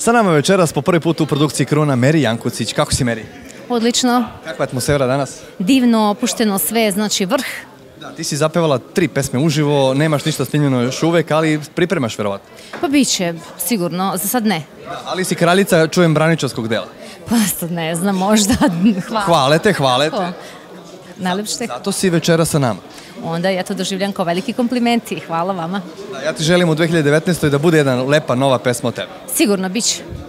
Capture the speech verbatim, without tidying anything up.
Sa nama večeras po prvi put u produkciji Kruna Meri Jankucić. Kako si, Meri? Odlično. Kakva je atmosfera danas? Divno, opušteno sve, znači vrh. Da, ti si zapevala tri pesme uživo, nemaš ništa snimljeno još uvek, ali pripremaš verovatno. Pa bit će, sigurno, za sad ne. Da, ali si kraljica, čujem, braničarskog dela. Pa sad ne znam, možda. Hvala. Hvalete, O, hvalete. najlepše. Zato si večera sa nama. Onda ja to doživljam kao veliki komplimenti. Hvala vama. Da, ja ti želim u dve hiljade devetnaestoj da bude jedna lepa nova pesma o tebi. Sigurno, bit će.